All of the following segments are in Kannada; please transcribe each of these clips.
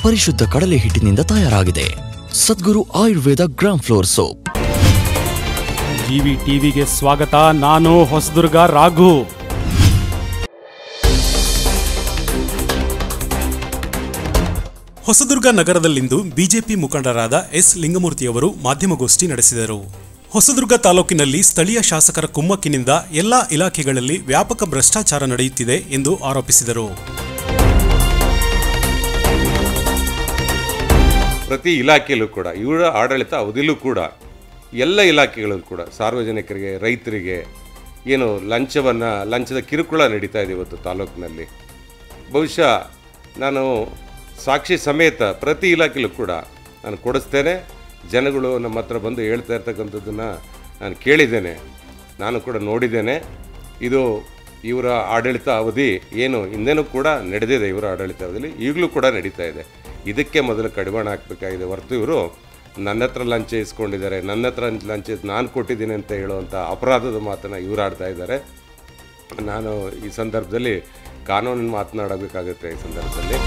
ಪರಿಶುದ್ಧ ಕಡಲೆ ಹಿಟ್ಟಿನಿಂದ ತಯಾರಾಗಿದೆ. Sadguru Ayurveda gram flour soap. GV ಟಿವಿಗೆ ಸ್ವಾಗತ. ನಾನು ಹೊಸದುರ್ಗ ರಾಘು. ಹೊಸದುರ್ಗ ನಗರದಲ್ಲಿಂದು ಬಿಜೆಪಿ ಮುಖಂಡರಾದ ಎಸ್ ಲಿಂಗಮೂರ್ತಿಯವರು ಮಾಧ್ಯಮಗೋಷ್ಠಿ ನಡೆಸಿದರು. ಹೊಸದುರ್ಗ ತಾಲೂಕಿನಲ್ಲಿ ಸ್ಥಳೀಯ ಶಾಸಕರ ಕುಮ್ಮಕ್ಕಿನಿಂದ ಎಲ್ಲಾ ಇಲಾಖೆಗಳಲ್ಲಿ ವ್ಯಾಪಕ ಭ್ರಷ್ಟಾಚಾರ ನಡೆಯುತ್ತಿದೆ ಎಂದು ಆರೋಪಿಸಿದರು. ಪ್ರತಿ ಇಲಾಖೆಯಲ್ಲೂ ಕೂಡ ಇವರ ಆಡಳಿತ ಅವಧಿಯಲ್ಲೂ ಕೂಡ ಎಲ್ಲ ಇಲಾಖೆಗಳಲ್ಲೂ ಕೂಡ ಸಾರ್ವಜನಿಕರಿಗೆ, ರೈತರಿಗೆ ಏನು ಲಂಚದ ಕಿರುಕುಳ ನಡೀತಾ ಇದೆ ಇವತ್ತು ತಾಲೂಕಿನಲ್ಲಿ. ಬಹುಶಃ ನಾನು ಸಾಕ್ಷಿ ಸಮೇತ ಪ್ರತಿ ಇಲಾಖೆಯಲ್ಲೂ ಕೂಡ ನಾನು ಕೊಡಿಸ್ತೇನೆ. ಜನಗಳು ನಮ್ಮ ಹತ್ರ ಬಂದು ಹೇಳ್ತಾ ಇರ್ತಕ್ಕಂಥದ್ದನ್ನು ನಾನು ಕೇಳಿದ್ದೇನೆ, ನಾನು ಕೂಡ ನೋಡಿದ್ದೇನೆ. ಇದು ಇವರ ಆಡಳಿತ ಅವಧಿ ಏನು ಹಿಂದೆನೂ ಕೂಡ ನಡೆದಿದೆ, ಇವರ ಆಡಳಿತ ಅವಧಿಯಲ್ಲಿ ಈಗಲೂ ಕೂಡ ನಡೀತಾ ಇದೆ. ಇದಕ್ಕೆ ಮೊದಲು ಕಡಿವಾಣ ಹಾಕಬೇಕಾಗಿದೆ ಹೊರತು ಇವರು ನನ್ನ ಹತ್ರ ಲಂಚ ಇಸ್ಕೊಂಡಿದ್ದಾರೆ, ನನ್ನ ಹತ್ರ ಲಂಚ ನಾನು ಕೊಟ್ಟಿದ್ದೀನಿ ಅಂತ ಹೇಳುವಂಥ ಅಪರಾಧದ ಮಾತನ್ನು ಇವರು ಆಡ್ತಾ ಇದ್ದಾರೆ. ನಾನು ಈ ಸಂದರ್ಭದಲ್ಲಿ ಕಾನೂನನ್ನು ಮಾತನಾಡಬೇಕಾಗುತ್ತೆ. ಈ ಸಂದರ್ಭದಲ್ಲಿ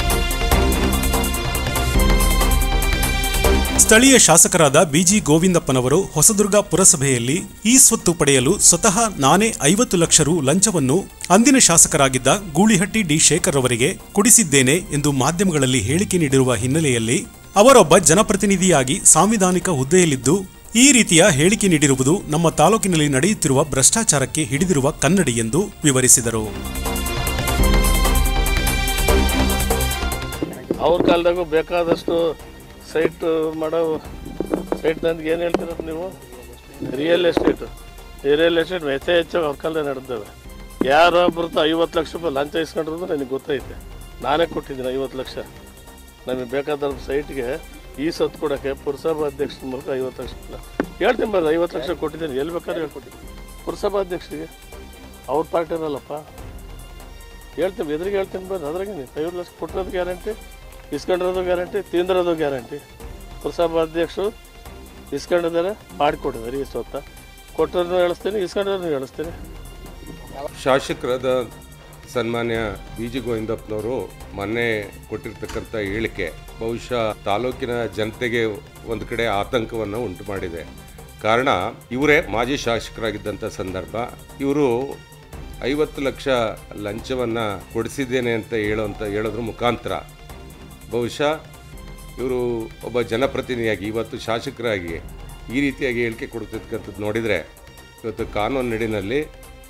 ಸ್ಥಳೀಯ ಶಾಸಕರಾದ ಬಿಜಿ ಗೋವಿಂದಪ್ಪನವರು ಹೊಸದುರ್ಗ ಪುರಸಭೆಯಲ್ಲಿ ಈ ಸ್ವತ್ತು ಪಡೆಯಲು ಸ್ವತಃ ನಾನೇ 50 ಲಕ್ಷ ರು ಲಂಚವನ್ನು ಅಂದಿನ ಶಾಸಕರಾಗಿದ್ದ ಗೂಳಿಹಟ್ಟಿ ಡಿ ಶೇಖರ್ ಅವರಿಗೆ ಕೊಡಿಸಿದ್ದೇನೆ ಎಂದು ಮಾಧ್ಯಮಗಳಲ್ಲಿ ಹೇಳಿಕೆ ನೀಡಿರುವ ಹಿನ್ನೆಲೆಯಲ್ಲಿ ಅವರೊಬ್ಬ ಜನಪ್ರತಿನಿಧಿಯಾಗಿ ಸಾಂವಿಧಾನಿಕ ಹುದ್ದೆಯಲ್ಲಿದ್ದು ಈ ರೀತಿಯ ಹೇಳಿಕೆ ನೀಡಿರುವುದು ನಮ್ಮ ತಾಲೂಕಿನಲ್ಲಿ ನಡೆಯುತ್ತಿರುವ ಭ್ರಷ್ಟಾಚಾರಕ್ಕೆ ಹಿಡಿದಿರುವ ಕನ್ನಡಿ ಎಂದು ವಿವರಿಸಿದರು. ಅವ್ರ ಕಾಲದಾಗೂ ಬೇಕಾದಷ್ಟು ಸೈಟ್ ನಂದು ಏನು ಹೇಳ್ತೀರ ನೀವು? ರಿಯಲ್ ಎಸ್ಟೇಟ್ ಹೆಚ್ಚು ಅವ್ರ ಕಾಲದಲ್ಲಿ ನಡೆದವೆ. ಯಾರೊಬ್ಬರು 50 ಲಕ್ಷ ರೂಪಾಯಿ ಲಂಚ ಇಸ್ಕೊಂಡಿರೋದು ನನಗೆ ಗೊತ್ತೈತೆ. ನಾನೇ ಕೊಟ್ಟಿದ್ದೀನಿ 50 ಲಕ್ಷ. ನಮಗೆ ಬೇಕಾದ ಸೈಟ್ಗೆ ಈ ಸತ್ತು ಕೊಡೋಕ್ಕೆ ಪುರಸಭಾ ಅಧ್ಯಕ್ಷರ ಮೂಲಕ 50 ಲಕ್ಷ ಹೇಳ್ತೀನಿ ಬರ್ರಿ. 50 ಲಕ್ಷ ಕೊಟ್ಟಿದ್ದೀನಿ, ಎಲ್ಲಿ ಬೇಕಾದ್ರೆ ಹೇಳ್ಕೊಟ್ಟಿದ್ದೀನಿ ಪುರಸಭಾ ಅಧ್ಯಕ್ಷರಿಗೆ. ಅವ್ರ ಪಾರ್ಟಿ ಇರಲ್ಲಪ್ಪ, ಹೇಳ್ತೀನಿ, ಎದುರಿಗೆ ಹೇಳ್ತೀನಿ ಬರ್ರಿ. ಅದ್ರಾಗೆ 50 ಲಕ್ಷ ಕೊಟ್ಟಿರೋದು ಗ್ಯಾರಂಟಿ, ಇಸ್ಕೊಂಡಿರೋದು ಗ್ಯಾರಂಟಿ, ತಿಂದಿರೋದು ಗ್ಯಾರಂಟಿ. ಪುರಸಭಾ ಅಧ್ಯಕ್ಷರು ಇಸ್ಕೊಂಡಿದ್ದಾರೆ, ಮಾಡಿಕೊಟ್ಟಿದ್ದಾರೆ. ಈ ಸ್ವತ್ತ ಕೊಟ್ಟರನ್ನು ಹೇಳಿಸ್ತೀನಿ, ಇಸ್ಕೊಂಡಿರೋದನ್ನು ಹೇಳಿಸ್ತೀನಿ. ಶಾಸಕರಾದ ಸನ್ಮಾನ್ಯ ಬಿಜಿ ಗೋವಿಂದಪ್ಪನವರು ಮೊನ್ನೆ ಕೊಟ್ಟಿರ್ತಕ್ಕಂಥ ಹೇಳಿಕೆ ಬಹುಶಃ ತಾಲೂಕಿನ ಜನತೆಗೆ ಒಂದು ಕಡೆ ಆತಂಕವನ್ನು ಉಂಟು ಮಾಡಿದೆ. ಕಾರಣ ಇವರೇ ಮಾಜಿ ಶಾಸಕರಾಗಿದ್ದಂಥ ಸಂದರ್ಭ. ಇವರು 50 ಲಕ್ಷ ಲಂಚವನ್ನು ಕೊಡಿಸಿದ್ದೇನೆ ಅಂತ ಹೇಳೋದ್ರ ಮುಖಾಂತರ ಬಹುಶಃ ಇವರು ಒಬ್ಬ ಜನಪ್ರತಿನಿಧಿಯಾಗಿ ಇವತ್ತು ಶಾಸಕರಾಗಿ ಈ ರೀತಿಯಾಗಿ ಹೇಳಿಕೆ ಕೊಡ್ತಿರ್ತಕ್ಕಂಥದ್ದು ನೋಡಿದರೆ ಇವತ್ತು ಕಾನೂನಿನಲ್ಲಿ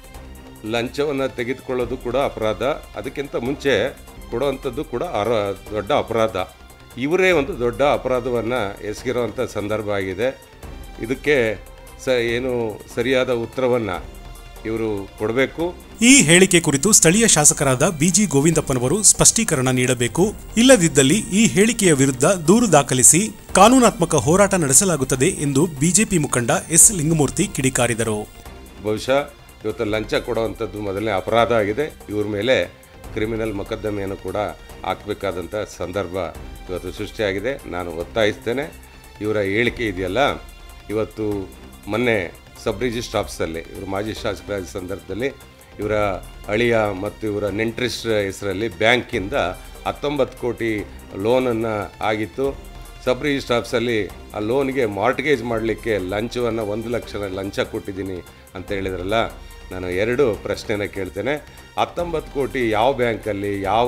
ಲಂಚವನ್ನು ತೆಗೆದುಕೊಳ್ಳೋದು ಕೂಡ ಅಪರಾಧ, ಅದಕ್ಕಿಂತ ಮುಂಚೆ ಕೊಡುವಂಥದ್ದು ಕೂಡ ದೊಡ್ಡ ಅಪರಾಧ. ಇವರೇ ಒಂದು ದೊಡ್ಡ ಅಪರಾಧವನ್ನು ಎಸಗಿರುವಂಥ ಸಂದರ್ಭ ಆಗಿದೆ. ಇದಕ್ಕೆ ಏನು ಸರಿಯಾದ ಉತ್ತರವನ್ನು ಇವರು ಕೊಡಬೇಕು. ಈ ಹೇಳಿಕೆ ಕುರಿತು ಸ್ಥಳೀಯ ಶಾಸಕರಾದ ಬಿಜಿ ಗೋವಿಂದಪ್ಪನವರು ಸ್ಪಷ್ಟೀಕರಣ ನೀಡಬೇಕು. ಇಲ್ಲದಿದ್ದಲ್ಲಿ ಈ ಹೇಳಿಕೆಯ ವಿರುದ್ಧ ದೂರು ದಾಖಲಿಸಿ ಕಾನೂನಾತ್ಮಕ ಹೋರಾಟ ನಡೆಸಲಾಗುತ್ತದೆ ಎಂದು ಬಿಜೆಪಿ ಮುಖಂಡ ಎಸ್ ಲಿಂಗಮೂರ್ತಿ ಕಿಡಿಕಾರಿದರು. ಬಹುಶಃ ಇವತ್ತು ಲಂಚ ಕೊಡುವಂಥದ್ದು ಮೊದಲನೇ ಅಪರಾಧ ಆಗಿದೆ. ಇವ್ರ ಮೇಲೆ ಕ್ರಿಮಿನಲ್ ಮೊಕದ್ದಮೆಯನ್ನು ಕೂಡ ಹಾಕಬೇಕಾದಂಥ ಸಂದರ್ಭ ಇವತ್ತು ಸೃಷ್ಟಿಯಾಗಿದೆ. ನಾನು ಒತ್ತಾಯಿಸ್ತೇನೆ. ಇವರ ಹೇಳಿಕೆ ಇದೆಯಲ್ಲ, ಇವತ್ತು ಮೊನ್ನೆ ಸಬ್ ರಿಜಿಸ್ಟ್ರ್ ಆಫೀಸಲ್ಲಿ ಇವರು ಮಾಜಿ ಶಾಸಕರಾದ ಸಂದರ್ಭದಲ್ಲಿ ಇವರ ಅಳಿಯ ಮತ್ತು ಇವರ ನೆಂಟ್ರಿಸ್ಟ್ರ ಹೆಸರಲ್ಲಿ ಬ್ಯಾಂಕಿಂದ 19 ಕೋಟಿ ಲೋನನ್ನು ಆಗಿತ್ತು. ಸಬ್ ರಿಜಿಸ್ಟ್ರ್ ಆಫೀಸಲ್ಲಿ ಆ ಲೋನ್ಗೆ ಮಾರ್ಟ್ಗೇಜ್ ಮಾಡಲಿಕ್ಕೆ ಲಂಚವನ್ನು 1 ಲಕ್ಷ ಲಂಚ ಕೊಟ್ಟಿದ್ದೀನಿ ಅಂತ ಹೇಳಿದ್ರಲ್ಲ. ನಾನು 2 ಪ್ರಶ್ನೆನ ಕೇಳ್ತೇನೆ. 19 ಕೋಟಿ ಯಾವ ಬ್ಯಾಂಕಲ್ಲಿ, ಯಾವ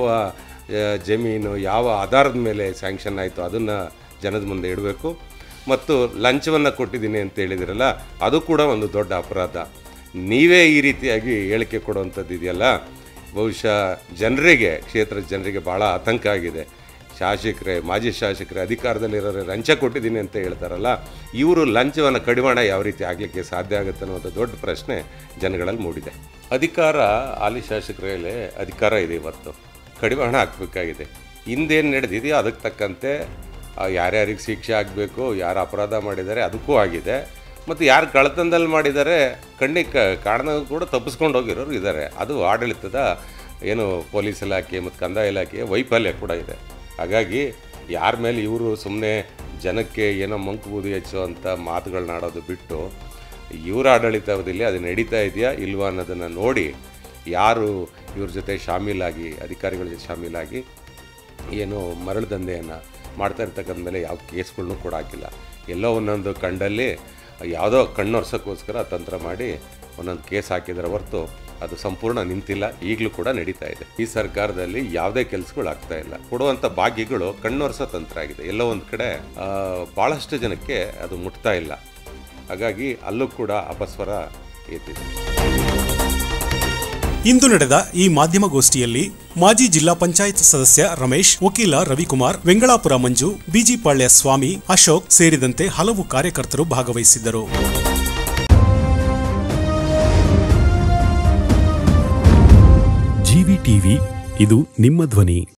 ಜಮೀನು, ಯಾವ ಆಧಾರದ ಮೇಲೆ ಸ್ಯಾಂಕ್ಷನ್ ಆಯಿತು ಅದನ್ನು ಜನದ ಮುಂದೆ ಇಡಬೇಕು. ಮತ್ತು ಲಂಚವನ್ನು ಕೊಟ್ಟಿದ್ದೀನಿ ಅಂತ ಹೇಳಿದಿರಲ್ಲ, ಅದು ಕೂಡ ಒಂದು ದೊಡ್ಡ ಅಪರಾಧ. ನೀವೇ ಈ ರೀತಿಯಾಗಿ ಹೇಳಿಕೆ ಕೊಡುವಂಥದ್ದು ಇದೆಯಲ್ಲ, ಬಹುಶಃ ಜನರಿಗೆ, ಕ್ಷೇತ್ರದ ಜನರಿಗೆ ಭಾಳ ಆತಂಕ ಆಗಿದೆ. ಶಾಸಕರೇ, ಮಾಜಿ ಶಾಸಕರೇ, ಅಧಿಕಾರದಲ್ಲಿರೋರೇ ಲಂಚ ಕೊಟ್ಟಿದ್ದೀನಿ ಅಂತ ಹೇಳ್ತಾರಲ್ಲ, ಇವರು ಲಂಚವನ್ನು ಕಡಿವಾಣ ಯಾವ ರೀತಿ ಆಗಲಿಕ್ಕೆ ಸಾಧ್ಯ ಆಗುತ್ತೆ ಅನ್ನೋದು ದೊಡ್ಡ ಪ್ರಶ್ನೆ ಜನಗಳಲ್ಲಿ ಮೂಡಿದೆ. ಅಧಿಕಾರ ಹಾಲಿ ಶಾಸಕರಲ್ಲಿ ಅಧಿಕಾರ ಇದೆ, ಇವತ್ತು ಕಡಿವಾಣ ಹಾಕಬೇಕಾಗಿದೆ. ಹಿಂದೇನು ನಡೆದಿದೆಯೋ ಅದಕ್ಕೆ ತಕ್ಕಂತೆ ಯಾರ್ಯಾರಿಗೆ ಶಿಕ್ಷೆ ಆಗಬೇಕು, ಯಾರು ಅಪರಾಧ ಮಾಡಿದ್ದಾರೆ ಅದಕ್ಕೂ ಆಗಿದೆ. ಮತ್ತು ಯಾರು ಕಳ್ಳತನದಲ್ಲಿ ಮಾಡಿದ್ದಾರೆ ಕಾರಣ ಕೂಡ ತಪ್ಪಿಸ್ಕೊಂಡು ಹೋಗಿರೋರು ಇದ್ದಾರೆ. ಅದು ಆಡಳಿತದ ಏನು ಪೊಲೀಸ್ ಇಲಾಖೆ ಮತ್ತು ಕಂದಾಯ ಇಲಾಖೆಯ ವೈಫಲ್ಯ ಕೂಡ ಇದೆ. ಹಾಗಾಗಿ ಯಾರ ಮೇಲೆ ಇವರು ಸುಮ್ಮನೆ ಜನಕ್ಕೆ ಏನೋ ಮಂಕು ಬೂದಿ ಹೆಚ್ಚುವಂಥ ಮಾತುಗಳನ್ನಾಡೋದು ಬಿಟ್ಟು ಇವರ ಆಡಳಿತದಲ್ಲಿ ಅದು ನಡೀತಾ ಇದೆಯಾ ಇಲ್ವಾ ಅನ್ನೋದನ್ನು ನೋಡಿ ಯಾರು ಇವ್ರ ಜೊತೆ ಶಾಮೀಲಾಗಿ, ಅಧಿಕಾರಿಗಳ ಜೊತೆ ಶಾಮೀಲಾಗಿ ಏನು ಮರಳು ದಂಧೆಯನ್ನು ಮಾಡ್ತಾ ಇರ್ತಕ್ಕಂಥ ಮೇಲೆ ಯಾವ ಕೇಸ್ಗಳನ್ನೂ ಕೂಡ ಹಾಕಿಲ್ಲ. ಎಲ್ಲೋ ಒಂದೊಂದು ಕಂಡಲ್ಲಿ ಯಾವುದೋ ಕಣ್ಣೊರ್ಸೋಕ್ಕೋಸ್ಕರ ತಂತ್ರ ಮಾಡಿ ಒಂದೊಂದು ಕೇಸ್ ಹಾಕಿದರೆ ಹೊರತು ಅದು ಸಂಪೂರ್ಣ ನಿಂತಿಲ್ಲ, ಈಗಲೂ ಕೂಡ ನಡೀತಾ ಇದೆ. ಈ ಸರ್ಕಾರದಲ್ಲಿ ಯಾವುದೇ ಕೆಲಸಗಳು ಆಗ್ತಾ ಇಲ್ಲ. ಕೊಡುವಂಥ ಭಾಗ್ಯಗಳು ಕಣ್ಣೊರೆಸೋ ತಂತ್ರ ಆಗಿದೆ. ಎಲ್ಲೋ ಒಂದು ಕಡೆ ಭಾಳಷ್ಟು ಜನಕ್ಕೆ ಅದು ಮುಟ್ತಾ ಇಲ್ಲ. ಹಾಗಾಗಿ ಅಲ್ಲೂ ಕೂಡ ಅಪಸ್ವರ ಎದ್ದಿದೆ. ಇಂದು ನಡೆದ ಈ ಮಾಧ್ಯಮಗೋಷ್ಠಿಯಲ್ಲಿ ಮಾಜಿ ಜಿಲ್ಲಾ ಪಂಚಾಯತ್ ಸದಸ್ಯ ರಮೇಶ್, ವಕೀಲ ರವಿಕುಮಾರ್, ವೆಂಗಳಾಪುರ ಮಂಜು, ಬಿಜಿಪಾಳ್ಯ ಸ್ವಾಮಿ, ಅಶೋಕ್ ಸೇರಿದಂತೆ ಹಲವು ಕಾರ್ಯಕರ್ತರು ಭಾಗವಹಿಸಿದ್ದರು. ಜಿವಿ ಟಿವಿ, ಇದು ನಿಮ್ಮ ಧ್ವನಿ.